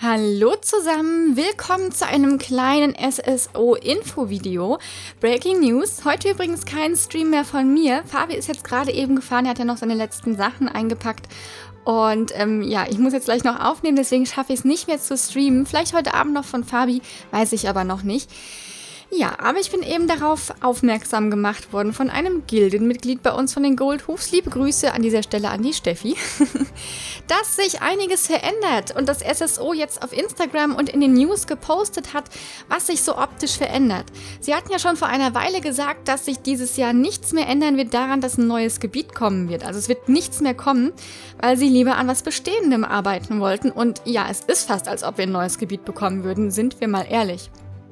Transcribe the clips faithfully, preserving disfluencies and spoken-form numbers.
Hallo zusammen, willkommen zu einem kleinen S S O-Info-Video. Breaking News, heute übrigens kein Stream mehr von mir. Fabi ist jetzt gerade eben gefahren, er hat ja noch seine letzten Sachen eingepackt. Und ähm, ja, ich muss jetzt gleich noch aufnehmen, deswegen schaffe ich es nicht mehr zu streamen. Vielleicht heute Abend noch von Fabi, weiß ich aber noch nicht. Ja, aber ich bin eben darauf aufmerksam gemacht worden von einem Gildenmitglied bei uns von den Goldhoofs. Liebe Grüße an dieser Stelle an die Steffi. Dass sich einiges verändert und das S S O jetzt auf Instagram und in den News gepostet hat, was sich so optisch verändert. Sie hatten ja schon vor einer Weile gesagt, dass sich dieses Jahr nichts mehr ändern wird daran, dass ein neues Gebiet kommen wird. Also es wird nichts mehr kommen, weil sie lieber an was Bestehendem arbeiten wollten. Und ja, es ist fast, als ob wir ein neues Gebiet bekommen würden, sind wir mal ehrlich.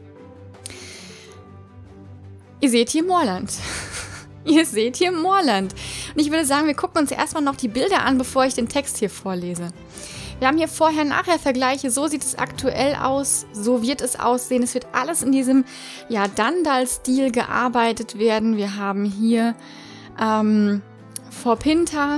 Ihr seht hier Moorland. Ihr seht hier Moorland. Und ich würde sagen, wir gucken uns erstmal noch die Bilder an, bevor ich den Text hier vorlese. Wir haben hier Vorher-Nachher-Vergleiche. So sieht es aktuell aus. So wird es aussehen. Es wird alles in diesem ja, Dandal-Stil gearbeitet werden. Wir haben hier ähm, Vorpinta.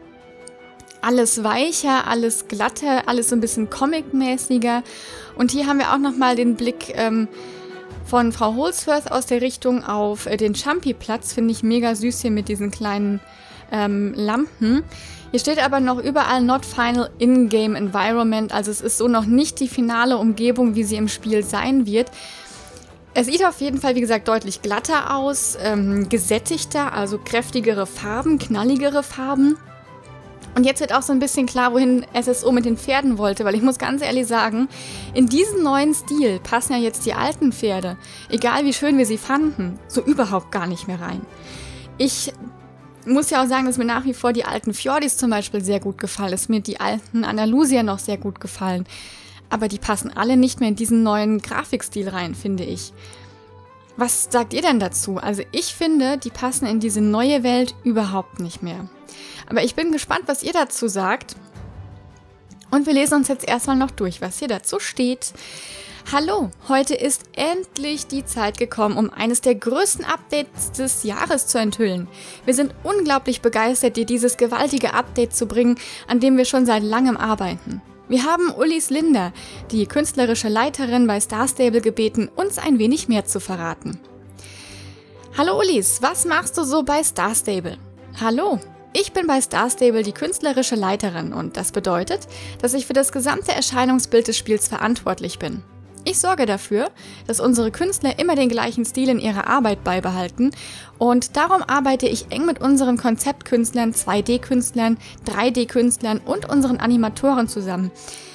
Alles weicher, alles glatter, alles so ein bisschen comic-mäßiger. Und hier haben wir auch nochmal den Blick ähm, von Frau Holsworth aus der Richtung auf äh, den Champi-Platz. Finde ich mega süß hier mit diesen kleinen ähm, Lampen. Hier steht aber noch überall Not Final In-Game Environment. Also es ist so noch nicht die finale Umgebung, wie sie im Spiel sein wird. Es sieht auf jeden Fall, wie gesagt, deutlich glatter aus, ähm, gesättigter, also kräftigere Farben, knalligere Farben. Und jetzt wird auch so ein bisschen klar, wohin S S O mit den Pferden wollte, weil ich muss ganz ehrlich sagen, in diesen neuen Stil passen ja jetzt die alten Pferde, egal wie schön wir sie fanden, so überhaupt gar nicht mehr rein. Ich muss ja auch sagen, dass mir nach wie vor die alten Fjordis zum Beispiel sehr gut gefallen, dass mir die alten Andalusier noch sehr gut gefallen, aber die passen alle nicht mehr in diesen neuen Grafikstil rein, finde ich. Was sagt ihr denn dazu? Also ich finde, die passen in diese neue Welt überhaupt nicht mehr. Aber ich bin gespannt, was ihr dazu sagt. Und wir lesen uns jetzt erstmal noch durch, was hier dazu steht. Hallo, heute ist endlich die Zeit gekommen, um eines der größten Updates des Jahres zu enthüllen. Wir sind unglaublich begeistert, dir dieses gewaltige Update zu bringen, an dem wir schon seit langem arbeiten. Wir haben Ulis Linder, die künstlerische Leiterin bei Star Stable, gebeten, uns ein wenig mehr zu verraten. Hallo Ulis, was machst du so bei Star Stable? Hallo, ich bin bei Star Stable die künstlerische Leiterin und das bedeutet, dass ich für das gesamte Erscheinungsbild des Spiels verantwortlich bin. Ich sorge dafür, dass unsere Künstler immer den gleichen Stil in ihrer Arbeit beibehalten und darum arbeite ich eng mit unseren Konzeptkünstlern, zwei D-Künstlern, drei D-Künstlern und unseren Animatoren zusammen.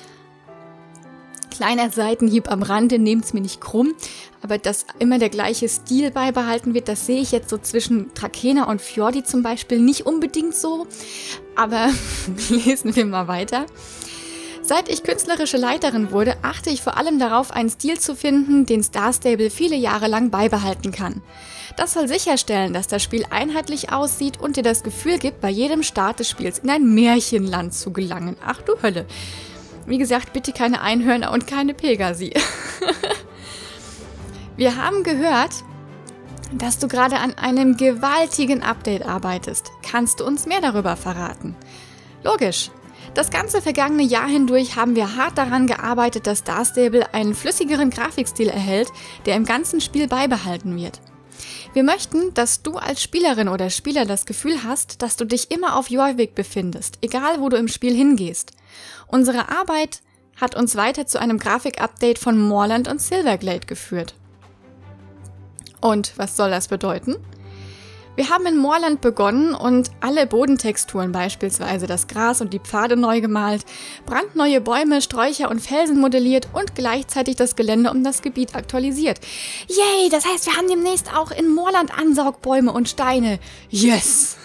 Kleiner Seitenhieb am Rande, nehmt's mir nicht krumm, aber dass immer der gleiche Stil beibehalten wird, das sehe ich jetzt so zwischen Trakehner und Fjordi zum Beispiel nicht unbedingt so, aber lesen wir mal weiter. Seit ich künstlerische Leiterin wurde, achte ich vor allem darauf, einen Stil zu finden, den Star Stable viele Jahre lang beibehalten kann. Das soll sicherstellen, dass das Spiel einheitlich aussieht und dir das Gefühl gibt, bei jedem Start des Spiels in ein Märchenland zu gelangen. Ach du Hölle. Wie gesagt, bitte keine Einhörner und keine Pegasi. Wir haben gehört, dass du gerade an einem gewaltigen Update arbeitest. Kannst du uns mehr darüber verraten? Logisch. Das ganze vergangene Jahr hindurch haben wir hart daran gearbeitet, dass Star Stable einen flüssigeren Grafikstil erhält, der im ganzen Spiel beibehalten wird. Wir möchten, dass du als Spielerin oder Spieler das Gefühl hast, dass du dich immer auf Jorvik befindest, egal wo du im Spiel hingehst. Unsere Arbeit hat uns weiter zu einem Grafik-Update von Moorland und Silverglade geführt. Und was soll das bedeuten? Wir haben in Moorland begonnen und alle Bodentexturen, beispielsweise das Gras und die Pfade, neu gemalt, brandneue Bäume, Sträucher und Felsen modelliert und gleichzeitig das Gelände um das Gebiet aktualisiert. Yay, das heißt, wir haben demnächst auch in Moorland Ansaugbäume und Steine. Yes!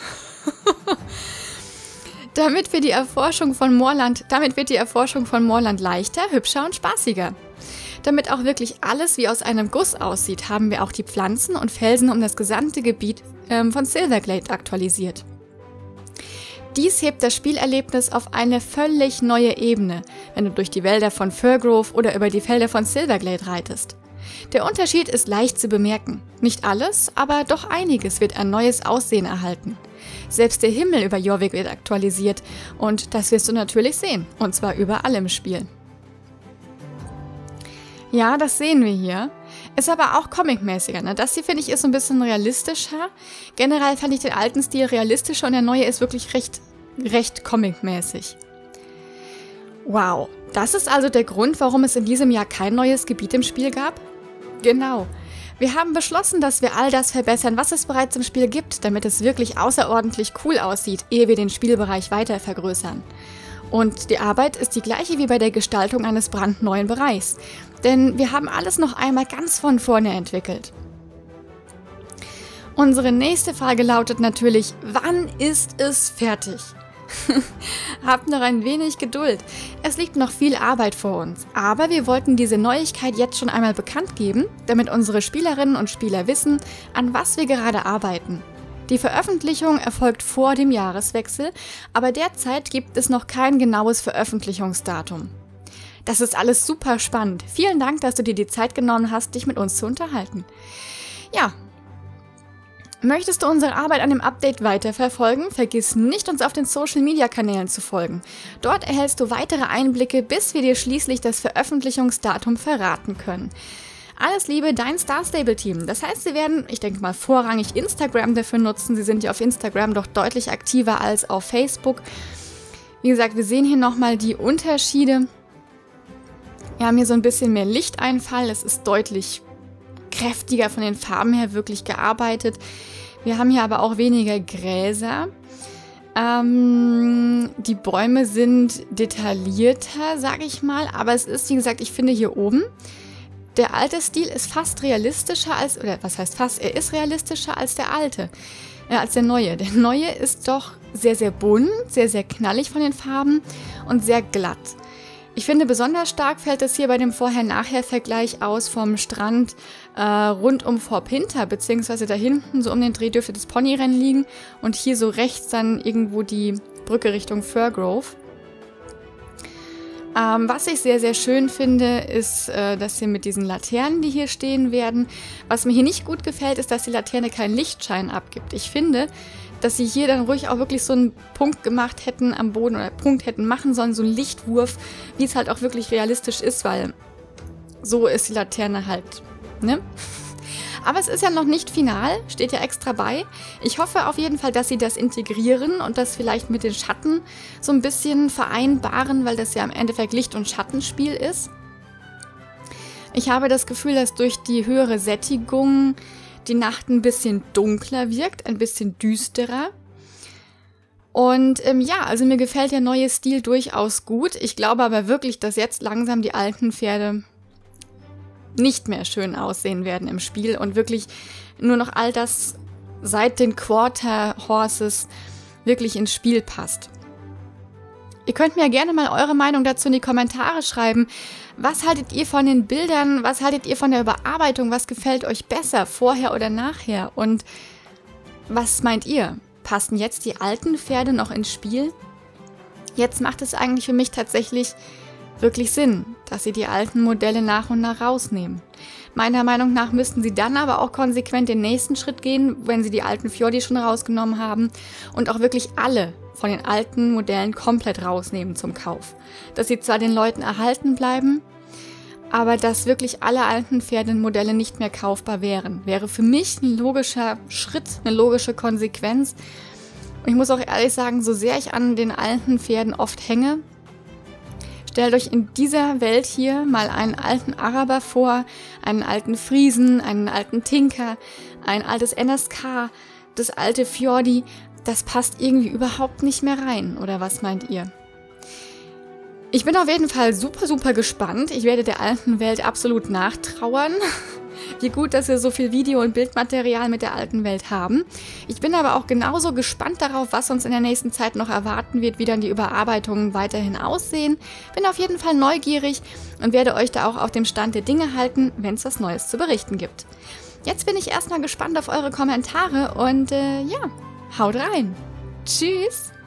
Damit wir die Erforschung von Moorland, damit wird die Erforschung von Moorland leichter, hübscher und spaßiger. Damit auch wirklich alles wie aus einem Guss aussieht, haben wir auch die Pflanzen und Felsen um das gesamte Gebiet ähm, von Silverglade aktualisiert. Dies hebt das Spielerlebnis auf eine völlig neue Ebene, wenn du durch die Wälder von Firgrove oder über die Felder von Silverglade reitest. Der Unterschied ist leicht zu bemerken. Nicht alles, aber doch einiges wird ein neues Aussehen erhalten. Selbst der Himmel über Jorvik wird aktualisiert und das wirst du natürlich sehen, und zwar überall im Spiel. Ja, das sehen wir hier. Ist aber auch comicmäßiger, ne? Das hier, finde ich, ist so ein bisschen realistischer. Generell fand ich den alten Stil realistischer und der neue ist wirklich recht, recht comicmäßig. Wow, das ist also der Grund, warum es in diesem Jahr kein neues Gebiet im Spiel gab? Genau. Wir haben beschlossen, dass wir all das verbessern, was es bereits im Spiel gibt, damit es wirklich außerordentlich cool aussieht, ehe wir den Spielbereich weiter vergrößern. Und die Arbeit ist die gleiche wie bei der Gestaltung eines brandneuen Bereichs. Denn wir haben alles noch einmal ganz von vorne entwickelt. Unsere nächste Frage lautet natürlich, wann ist es fertig? Habt noch ein wenig Geduld. Es liegt noch viel Arbeit vor uns. Aber wir wollten diese Neuigkeit jetzt schon einmal bekannt geben, damit unsere Spielerinnen und Spieler wissen, an was wir gerade arbeiten. Die Veröffentlichung erfolgt vor dem Jahreswechsel, aber derzeit gibt es noch kein genaues Veröffentlichungsdatum. Das ist alles super spannend. Vielen Dank, dass du dir die Zeit genommen hast, dich mit uns zu unterhalten. Ja. Möchtest du unsere Arbeit an dem Update weiterverfolgen? Vergiss nicht, uns auf den Social-Media-Kanälen zu folgen. Dort erhältst du weitere Einblicke, bis wir dir schließlich das Veröffentlichungsdatum verraten können. Alles Liebe, dein Star Stable Team. Das heißt, sie werden, ich denke mal, vorrangig Instagram dafür nutzen. Sie sind ja auf Instagram doch deutlich aktiver als auf Facebook. Wie gesagt, wir sehen hier nochmal die Unterschiede. Wir haben hier so ein bisschen mehr Lichteinfall. Es ist deutlich kräftiger von den Farben her wirklich gearbeitet. Wir haben hier aber auch weniger Gräser. Ähm, die Bäume sind detaillierter, sage ich mal. Aber es ist, wie gesagt, ich finde hier oben, der alte Stil ist fast realistischer als, oder was heißt fast, er ist realistischer als der alte, äh, als der neue. Der neue ist doch sehr, sehr bunt, sehr, sehr knallig von den Farben und sehr glatt. Ich finde, besonders stark fällt es hier bei dem Vorher-Nachher-Vergleich aus vom Strand äh, rund um Fort Pinter, beziehungsweise da hinten, so um den Dreh dürfte das Ponyrennen liegen und hier so rechts dann irgendwo die Brücke Richtung Firgrove. Ähm, was ich sehr, sehr schön finde, ist, äh, dass hier mit diesen Laternen, die hier stehen werden, was mir hier nicht gut gefällt, ist, dass die Laterne keinen Lichtschein abgibt. Ich finde, dass sie hier dann ruhig auch wirklich so einen Punkt gemacht hätten am Boden oder Punkt hätten machen sollen, so einen Lichtwurf, wie es halt auch wirklich realistisch ist, weil so ist die Laterne halt, ne? Aber es ist ja noch nicht final, steht ja extra bei. Ich hoffe auf jeden Fall, dass sie das integrieren und das vielleicht mit den Schatten so ein bisschen vereinbaren, weil das ja im Endeffekt Licht- und Schattenspiel ist. Ich habe das Gefühl, dass durch die höhere Sättigung die Nacht ein bisschen dunkler wirkt, ein bisschen düsterer. Und ähm, ja, also mir gefällt der neue Stil durchaus gut. Ich glaube aber wirklich, dass jetzt langsam die alten Pferde nicht mehr schön aussehen werden im Spiel und wirklich nur noch all das seit den Quarter Horses wirklich ins Spiel passt. Ihr könnt mir ja gerne mal eure Meinung dazu in die Kommentare schreiben. Was haltet ihr von den Bildern? Was haltet ihr von der Überarbeitung? Was gefällt euch besser, vorher oder nachher? Und was meint ihr? Passen jetzt die alten Pferde noch ins Spiel? Jetzt macht es eigentlich für mich tatsächlich wirklich Sinn, dass sie die alten Modelle nach und nach rausnehmen. Meiner Meinung nach müssten sie dann aber auch konsequent den nächsten Schritt gehen, wenn sie die alten Fjordi schon rausgenommen haben und auch wirklich alle von den alten Modellen komplett rausnehmen zum Kauf. Dass sie zwar den Leuten erhalten bleiben, aber dass wirklich alle alten Pferdenmodelle nicht mehr kaufbar wären. Wäre für mich ein logischer Schritt, eine logische Konsequenz. Und ich muss auch ehrlich sagen, so sehr ich an den alten Pferden oft hänge, stellt euch in dieser Welt hier mal einen alten Araber vor, einen alten Friesen, einen alten Tinker, ein altes N S K, das alte Fjordi. Das passt irgendwie überhaupt nicht mehr rein, oder was meint ihr? Ich bin auf jeden Fall super, super gespannt. Ich werde der alten Welt absolut nachtrauern. Wie gut, dass wir so viel Video- und Bildmaterial mit der alten Welt haben. Ich bin aber auch genauso gespannt darauf, was uns in der nächsten Zeit noch erwarten wird, wie dann die Überarbeitungen weiterhin aussehen. Bin auf jeden Fall neugierig und werde euch da auch auf dem Stand der Dinge halten, wenn es was Neues zu berichten gibt. Jetzt bin ich erstmal gespannt auf eure Kommentare und äh, ja, haut rein. Tschüss!